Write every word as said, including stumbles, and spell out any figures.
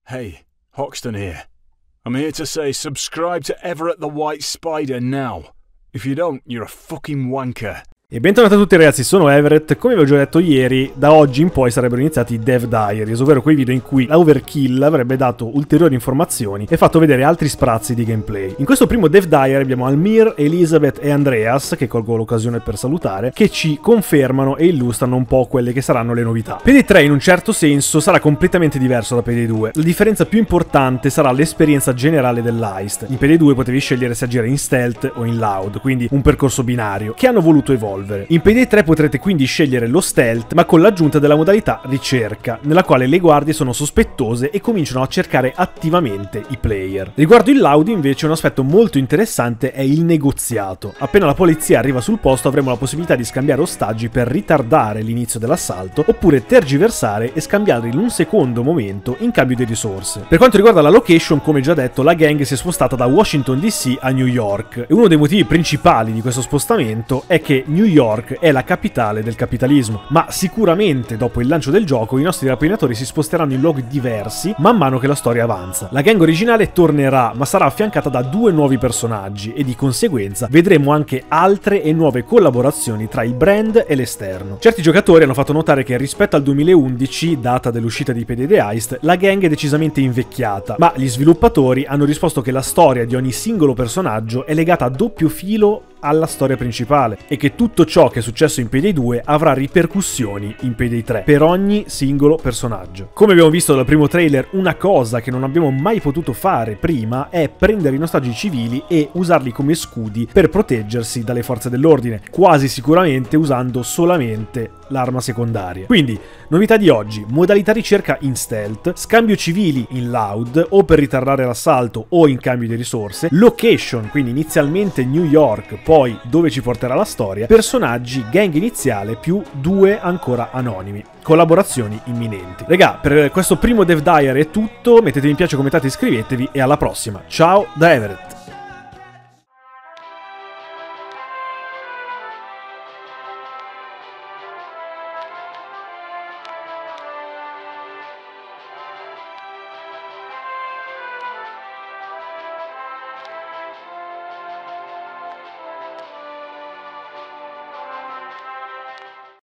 Hey, Hoxton here. I'm here to say subscribe to Everett the White Spider now. If you don't, you're a fucking wanker. E bentornati a tutti ragazzi, sono Everett. Come vi ho già detto ieri, da oggi in poi sarebbero iniziati i Dev Diaries, ovvero quei video in cui l'Overkill avrebbe dato ulteriori informazioni e fatto vedere altri sprazzi di gameplay. In questo primo Dev Diary abbiamo Almir, Elizabeth e Andreas, che colgo l'occasione per salutare, che ci confermano e illustrano un po' quelle che saranno le novità. P D tre in un certo senso sarà completamente diverso da P D due. La differenza più importante sarà l'esperienza generale dell'heist. In P D due potevi scegliere se agire in stealth o in loud, quindi un percorso binario, che hanno voluto evolvere. In P D tre potrete quindi scegliere lo stealth, ma con l'aggiunta della modalità ricerca, nella quale le guardie sono sospettose e cominciano a cercare attivamente i player. Riguardo il loud invece un aspetto molto interessante è il negoziato. Appena la polizia arriva sul posto avremo la possibilità di scambiare ostaggi per ritardare l'inizio dell'assalto, oppure tergiversare e scambiarli in un secondo momento in cambio di risorse. Per quanto riguarda la location, come già detto, la gang si è spostata da Washington D C a New York, e uno dei motivi principali di questo spostamento è che New York è la capitale del capitalismo, ma sicuramente dopo il lancio del gioco i nostri rapinatori si sposteranno in luoghi diversi man mano che la storia avanza. La gang originale tornerà, ma sarà affiancata da due nuovi personaggi e di conseguenza vedremo anche altre e nuove collaborazioni tra il brand e l'esterno. Certi giocatori hanno fatto notare che rispetto al duemilaundici, data dell'uscita di P D The Heist, la gang è decisamente invecchiata, ma gli sviluppatori hanno risposto che la storia di ogni singolo personaggio è legata a doppio filo alla storia principale e che tutto ciò che è successo in P D due avrà ripercussioni in P D tre per ogni singolo personaggio. Come abbiamo visto dal primo trailer, una cosa che non abbiamo mai potuto fare prima è prendere i nostalgi civili e usarli come scudi per proteggersi dalle forze dell'ordine, quasi sicuramente usando solamente l'arma secondaria. Quindi, novità di oggi: modalità ricerca in stealth, scambio civili in loud o per ritardare l'assalto o in cambio di risorse, location, quindi inizialmente New York, poi dove ci porterà la storia, personaggi, gang iniziale più due ancora anonimi, collaborazioni imminenti. Regà, per questo primo Dev Diary è tutto, mettete mi piace, commentate, iscrivetevi e alla prossima. Ciao da Everett!